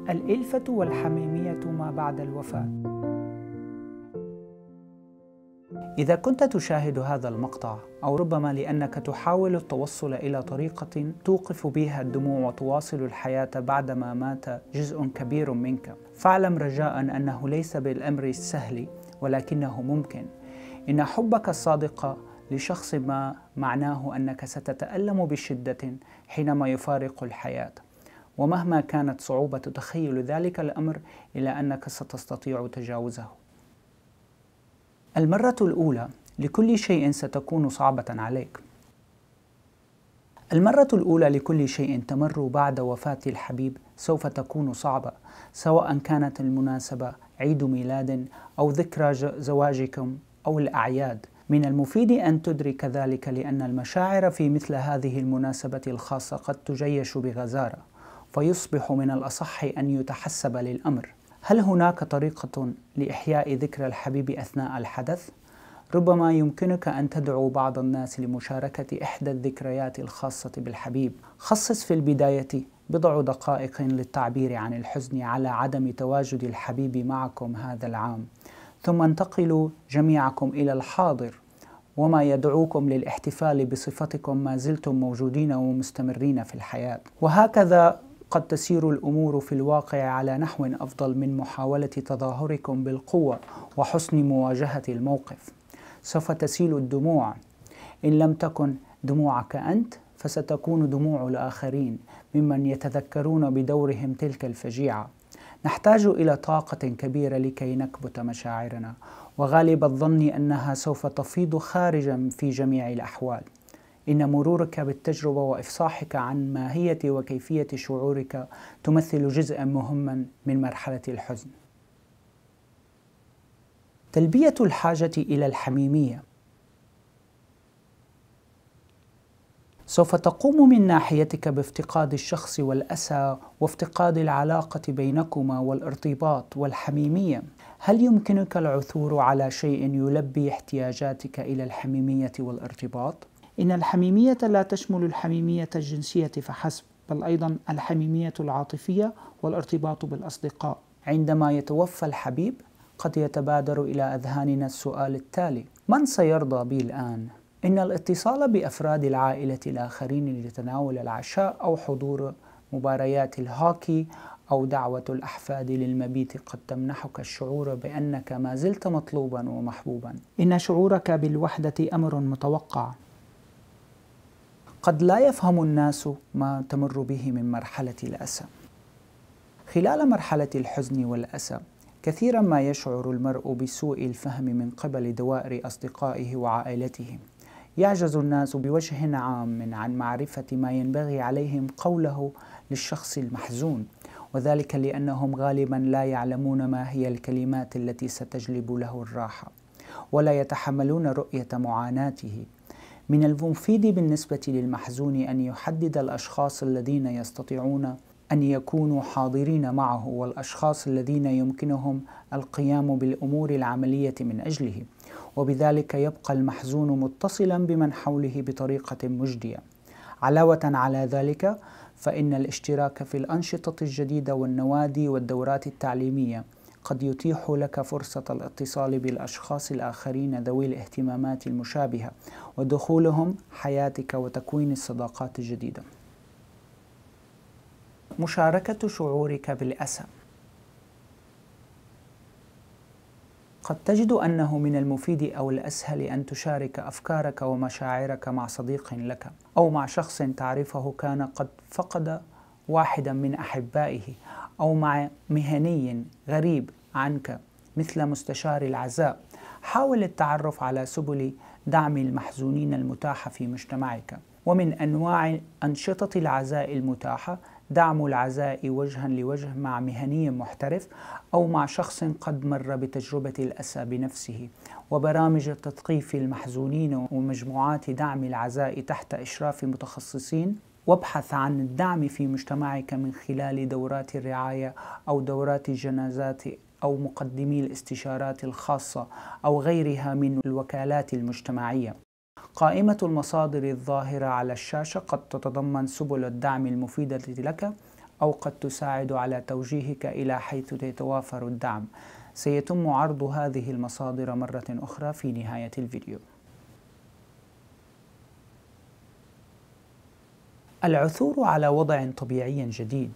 الألفة والحميمية ما بعد الوفاة. إذا كنت تشاهد هذا المقطع، أو ربما لأنك تحاول التوصل إلى طريقة توقف بها الدموع وتواصل الحياة بعدما مات جزء كبير منك، فاعلم رجاء أنه ليس بالأمر السهل، ولكنه ممكن. إن حبك الصادق لشخص ما معناه أنك ستتألم بشدة حينما يفارق الحياة، ومهما كانت صعوبة تخيل ذلك الأمر إلا أنك ستستطيع تجاوزه. المرة الأولى لكل شيء ستكون صعبة عليك. المرة الأولى لكل شيء تمر بعد وفاة الحبيب سوف تكون صعبة، سواء كانت المناسبة عيد ميلاد أو ذكرى زواجكم أو الأعياد. من المفيد أن تدرك ذلك، لأن المشاعر في مثل هذه المناسبة الخاصة قد تجيش بغزارة، فيصبح من الأصح أن يتحسب للأمر. هل هناك طريقة لإحياء ذكرى الحبيب أثناء الحدث؟ ربما يمكنك أن تدعو بعض الناس لمشاركة إحدى الذكريات الخاصة بالحبيب. خصص في البداية بضع دقائق للتعبير عن الحزن على عدم تواجد الحبيب معكم هذا العام، ثم انتقلوا جميعكم إلى الحاضر وما يدعوكم للاحتفال بصفتكم ما زلتم موجودين ومستمرين في الحياة. وهكذا قد تسير الأمور في الواقع على نحو أفضل من محاولة تظاهركم بالقوة وحسن مواجهة الموقف. سوف تسيل الدموع، إن لم تكن دموعك أنت فستكون دموع الآخرين ممن يتذكرون بدورهم تلك الفجيعة. نحتاج إلى طاقة كبيرة لكي نكبت مشاعرنا، وغالب الظن أنها سوف تفيض خارجا في جميع الأحوال. إن مرورك بالتجربة وإفصاحك عن ماهية وكيفية شعورك تمثل جزءا مهما من مرحلة الحزن. تلبية الحاجة إلى الحميمية. سوف تقوم من ناحيتك بافتقاد الشخص والأسى وافتقاد العلاقة بينكما والارتباط والحميمية. هل يمكنك العثور على شيء يلبي احتياجاتك إلى الحميمية والارتباط؟ إن الحميمية لا تشمل الحميمية الجنسية فحسب، بل أيضا الحميمية العاطفية والارتباط بالأصدقاء. عندما يتوفى الحبيب قد يتبادر إلى أذهاننا السؤال التالي: من سيرضى بي الآن؟ إن الاتصال بأفراد العائلة الآخرين لتناول العشاء أو حضور مباريات الهوكي أو دعوة الأحفاد للمبيت قد تمنحك الشعور بأنك ما زلت مطلوبا ومحبوبا. إن شعورك بالوحدة أمر متوقع. قد لا يفهم الناس ما تمر به من مرحلة الأسى. خلال مرحلة الحزن والأسى كثيرا ما يشعر المرء بسوء الفهم من قبل دوائر أصدقائه وعائلته. يعجز الناس بوجه عام عن معرفة ما ينبغي عليهم قوله للشخص المحزون، وذلك لأنهم غالبا لا يعلمون ما هي الكلمات التي ستجلب له الراحة، ولا يتحملون رؤية معاناته. من المفيد بالنسبة للمحزون أن يحدد الأشخاص الذين يستطيعون أن يكونوا حاضرين معه، والأشخاص الذين يمكنهم القيام بالأمور العملية من أجله، وبذلك يبقى المحزون متصلا بمن حوله بطريقة مجدية. علاوة على ذلك، فإن الاشتراك في الأنشطة الجديدة والنوادي والدورات التعليمية قد يتيح لك فرصة الاتصال بالأشخاص الآخرين ذوي الاهتمامات المشابهة ودخولهم حياتك وتكوين الصداقات الجديدة. مشاركة شعورك بالأسى. قد تجد أنه من المفيد أو الأسهل أن تشارك أفكارك ومشاعرك مع صديق لك، أو مع شخص تعرفه كان قد فقد واحدا من أحبائه، أو مع مهني غريب عنك مثل مستشار العزاء. حاول التعرف على سبل دعم المحزونين المتاحة في مجتمعك. ومن أنواع أنشطة العزاء المتاحة دعم العزاء وجها لوجه مع مهني محترف، أو مع شخص قد مر بتجربة الأسى بنفسه، وبرامج تثقيف المحزونين ومجموعات دعم العزاء تحت إشراف متخصصين. وابحث عن الدعم في مجتمعك من خلال دورات الرعاية أو دورات الجنازات أو مقدمي الاستشارات الخاصة أو غيرها من الوكالات المجتمعية. قائمة المصادر الظاهرة على الشاشة قد تتضمن سبل الدعم المفيدة لك، أو قد تساعد على توجيهك إلى حيث يتوافر الدعم. سيتم عرض هذه المصادر مرة أخرى في نهاية الفيديو. العثور على وضع طبيعي جديد.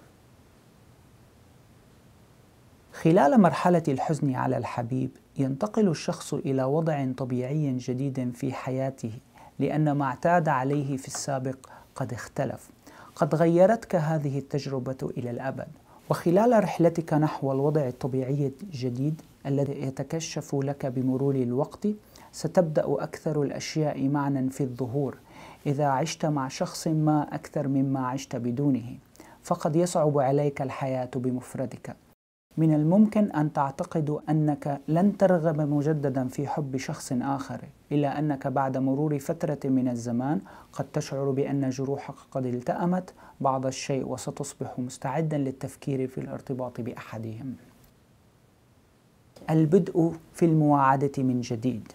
خلال مرحلة الحزن على الحبيب، ينتقل الشخص إلى وضع طبيعي جديد في حياته، لأن ما اعتاد عليه في السابق قد اختلف. قد غيرتك هذه التجربة إلى الأبد، وخلال رحلتك نحو الوضع الطبيعي الجديد الذي يتكشف لك بمرور الوقت، ستبدأ أكثر الأشياء معنى في الظهور. إذا عشت مع شخص ما أكثر مما عشت بدونه، فقد يصعب عليك الحياة بمفردك. من الممكن أن تعتقد أنك لن ترغب مجددا في حب شخص آخر، إلا أنك بعد مرور فترة من الزمان قد تشعر بأن جروحك قد التأمت بعض الشيء، وستصبح مستعدا للتفكير في الارتباط بأحدهم. البدء في المواعدة من جديد.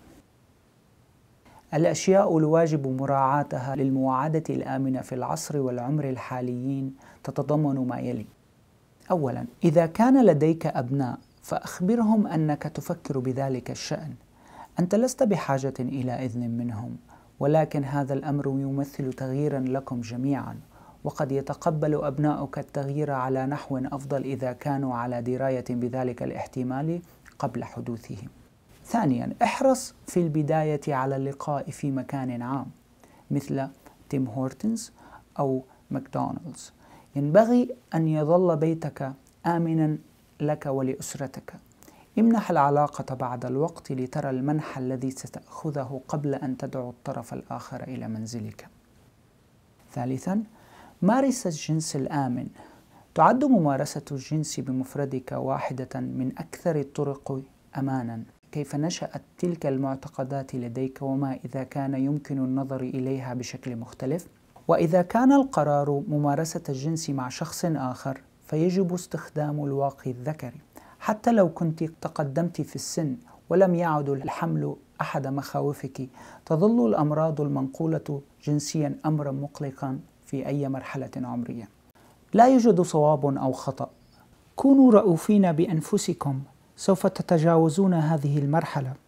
الأشياء الواجب مراعاتها للمواعدة الآمنة في العصر والعمر الحاليين تتضمن ما يلي. أولاً، إذا كان لديك أبناء فأخبرهم أنك تفكر بذلك الشأن. أنت لست بحاجة إلى إذن منهم، ولكن هذا الأمر يمثل تغييراً لكم جميعاً، وقد يتقبل أبناؤك التغيير على نحو أفضل إذا كانوا على دراية بذلك الاحتمال قبل حدوثه. ثانياً، احرص في البداية على اللقاء في مكان عام مثل تيم هورتنز أو ماكدونالدز. ينبغي أن يظل بيتك آمناً لك ولأسرتك. امنح العلاقة بعد الوقت لترى المنح الذي ستأخذه قبل أن تدعو الطرف الآخر إلى منزلك. ثالثاً، مارس الجنس الآمن. تعد ممارسة الجنس بمفردك واحدة من أكثر الطرق أماناً. كيف نشأت تلك المعتقدات لديك، وما إذا كان يمكن النظر إليها بشكل مختلف؟ وإذا كان القرار ممارسة الجنس مع شخص آخر، فيجب استخدام الواقي الذكري. حتى لو كنت تقدمت في السن ولم يعد الحمل أحد مخاوفك، تظل الأمراض المنقولة جنسيا أمرا مقلقا في أي مرحلة عمرية. لا يوجد صواب أو خطأ. كونوا رؤوفين بأنفسكم، سوف تتجاوزون هذه المرحلة.